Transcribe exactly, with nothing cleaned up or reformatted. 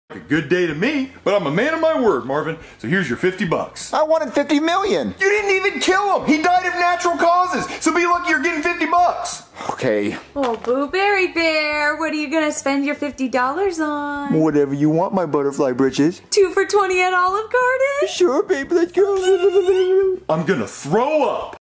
A good day to me, but I'm a man of my word, Marvin. So here's your fifty bucks. I wanted fifty million. You didn't even kill him. He died of natural causes. So be lucky you're getting fifty bucks. Okay. Oh, Boo Berry Bear, what are you gonna spend your fifty dollars on? Whatever you want, my butterfly britches. Two for twenty at Olive Garden? Sure, baby, let's go. I'm gonna throw up.